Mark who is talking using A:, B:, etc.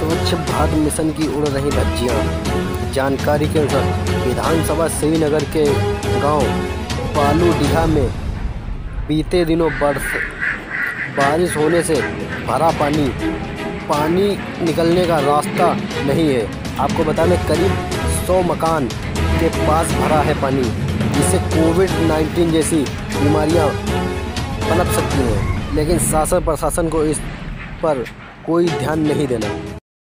A: स्वच्छ भारत मिशन की उड़ रही धज्जियां। जानकारी के अनुसार विधानसभा श्रीनगर के गांव बालूडीहा में बीते दिनों बारिश होने से भरा पानी निकलने का रास्ता नहीं है। आपको बता दें करीब 100 मकान के पास भरा है पानी, जिससे कोविड-19 जैसी बीमारियां पनप सकती हैं। लेकिन शासन प्रशासन को इस पर कोई ध्यान नहीं देना।